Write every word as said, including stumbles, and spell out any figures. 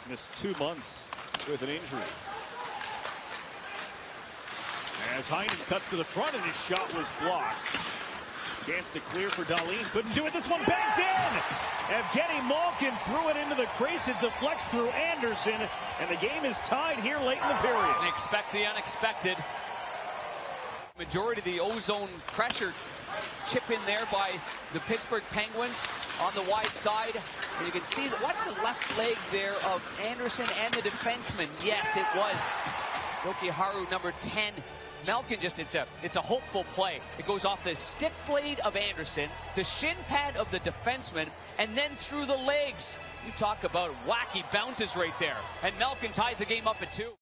Missed two months with an injury. As Heinen cuts to the front and his shot was blocked. Chance to clear for Dahlin. Couldn't do it. This one banked in. Evgeny Malkin threw it into the crease. It deflects through Anderson. And the game is tied here late in the period. And expect the unexpected. Majority of the ozone pressure chip in there by the Pittsburgh Penguins on the wide side. And you can see that. Watch the left leg there of Anderson and the defenseman. Yes, it was Jokiharju, number ten. Malkin just, it's a, it's a hopeful play. It goes off the stick blade of Anderson, the shin pad of the defenseman, and then through the legs. You talk about wacky bounces right there. And Malkin ties the game up at two.